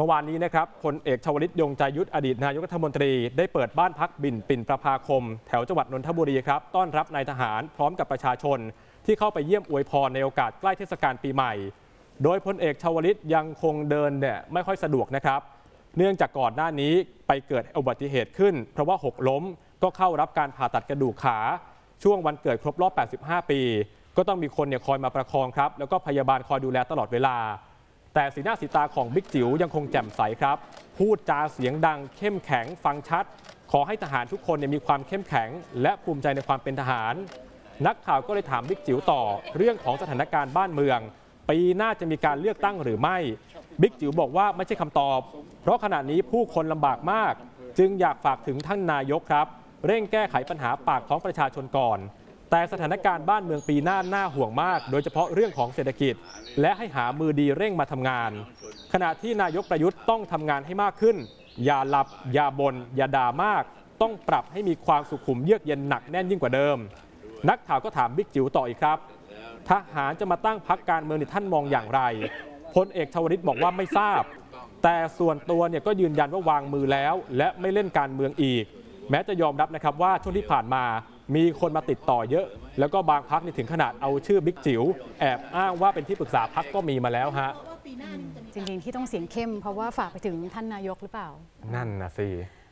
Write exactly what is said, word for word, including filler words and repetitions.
มื่อวานนี้นะครับพลเอกชวลิตยงใจยุทธอดีตนายกรัฐมนตรีได้เปิดบ้านพักบินปิ่นประภาคมแถวจังหวัดนนทบุรีครับต้อนรับนายทหารพร้อมกับประชาชนที่เข้าไปเยี่ยมอวยพรในโอกาสใกล้เทศกาลปีใหม่โดยพลเอกชวลิตยังคงเดินเนี่ยไม่ค่อยสะดวกนะครับเนื่องจากก่อนหน้านี้ไปเกิดอุบัติเหตุขึ้นเพราะว่าหกล้มก็เข้ารับการผ่าตัดกระดูกขาช่วงวันเกิดครบรอบแปดสิบห้าปีก็ต้องมีคนเนี่ยคอยมาประคองครับแล้วก็พยาบาลคอยดูแลตลอดเวลาแต่สีหน้าสีตาของบิ๊กจิ๋วยังคงแจ่มใสครับพูดจาเสียงดังเข้มแข็งฟังชัดขอให้ทหารทุกคนเนี่ยมีความเข้มแข็งและภูมิใจในความเป็นทหารนักข่าวก็เลยถามบิ๊กจิ๋วต่อเรื่องของสถานการณ์บ้านเมืองปีหน้าจะมีการเลือกตั้งหรือไม่บิ๊กจิ๋วบอกว่าไม่ใช่คำตอบเพราะขณะนี้ผู้คนลำบากมากจึงอยากฝากถึงท่านนายกครับเร่งแก้ไขปัญหาปากท้องประชาชนก่อนแต่สถานการณ์บ้านเมืองปีหน้าน่าห่วงมากโดยเฉพาะเรื่องของเศรษฐกิจและให้หามือดีเร่งมาทำงานขณะที่นายกประยุทธ์ต้องทำงานให้มากขึ้นอย่าหลับอย่าบน่นอย่าด่ามากต้องปรับให้มีความสุขุมเยือกเย็นหนักแน่นยิ่งกว่าเดิมนักข่าวก็ถามบิ๊กจิ๋วต่ออีกครับทหารจะมาตั้งพรรคการเมืองในท่านมองอย่างไรพลเอกชวลิตบอกว่าไม่ทราบแต่ส่วนตัวเนี่ยก็ยืนยันว่าวางมือแล้วและไม่เล่นการเมืองอีกแม้จะยอมรับนะครับว่าช่วงที่ผ่านมามีคนมาติดต่อเยอะแล้วก็บางพรรคถึงขนาดเอาชื่อบิ๊กจิ๋วแอบอ้างว่าเป็นที่ปรึกษาพรรคก็มีมาแล้วฮะจริงๆที่ต้องเสียงเข้มเพราะว่าฝากไปถึงท่านนายกหรือเปล่านั่นนะสิ